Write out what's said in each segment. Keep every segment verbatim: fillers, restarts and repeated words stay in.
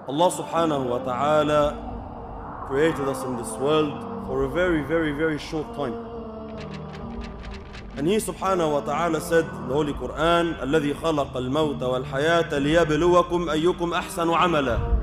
Allah subhanahu wa ta'ala created us in this world for a very, very, very short time. And He subhanahu wa ta'ala said in the Holy Quran, الَّذِي خَلَقَ الْمَوْتَ وَالْحَيَاةَ لِيَبْلُوَكُمْ أَيُّكُمْ أَحْسَنُ عَمَلًا.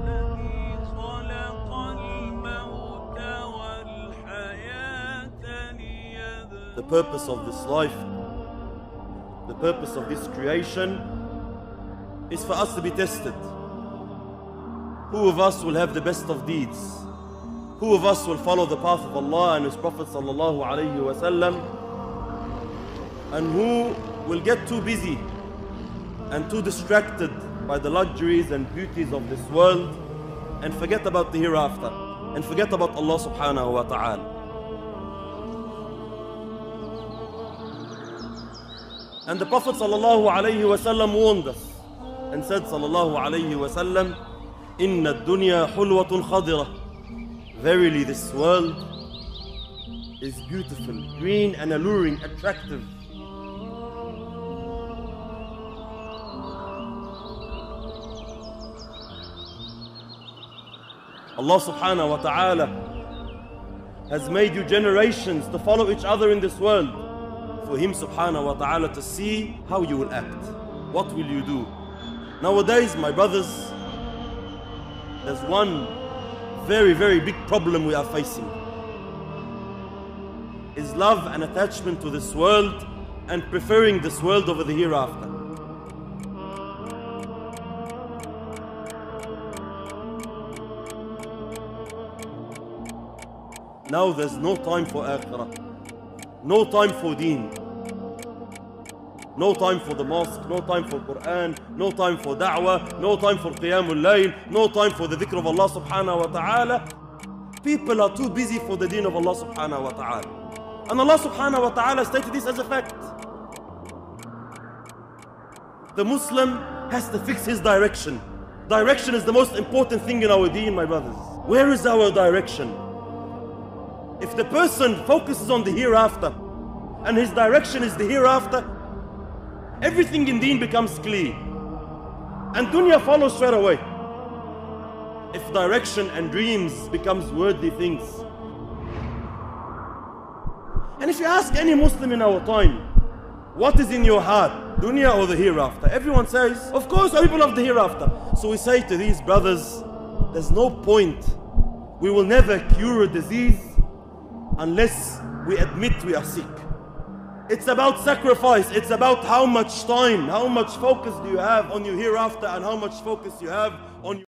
The purpose of this life, the purpose of this creation is for us to be tested. Who of us will have the best of deeds? Who of us will follow the path of Allah and His Prophet sallallahu alaihi wasallam? And who will get too busy and too distracted by the luxuries and beauties of this world and forget about the hereafter and forget about Allah subhanahu wa ta'ala? And the Prophet sallallahu alaihi wasallam warned us and said sallallahu alaihi wasallam, Inna ad-dunya hulwatun khadira. Verily this world is beautiful, green and alluring, attractive. Allah subhanahu wa ta'ala has made you generations to follow each other in this world, for Him subhanahu wa ta'ala to see how you will act. What will you do? Nowadays, my brothers, there's one very, very big problem we are facing. Is love and attachment to this world and preferring this world over the hereafter. Now there's no time for akhirah, no time for deen, no time for the mosque, no time for Quran, no time for da'wah, no time for qiyamul layl, no time for the dhikr of Allah subhanahu wa ta'ala. People are too busy for the deen of Allah subhanahu wa ta'ala. And Allah subhanahu wa ta'ala stated this as a fact. The Muslim has to fix his direction. Direction is the most important thing in our deen, my brothers. Where is our direction? If the person focuses on the hereafter and his direction is the hereafter, everything in deen becomes clear and dunya follows straight away. If direction and dreams becomes worldly things. And if you ask any Muslim in our time, what is in your heart, dunya or the hereafter? Everyone says, of course, people of the hereafter. So we say to these brothers, there's no point. We will never cure a disease unless we admit we are sick. It's about sacrifice. It's about how much time, how much focus do you have on your hereafter and how much focus you have on your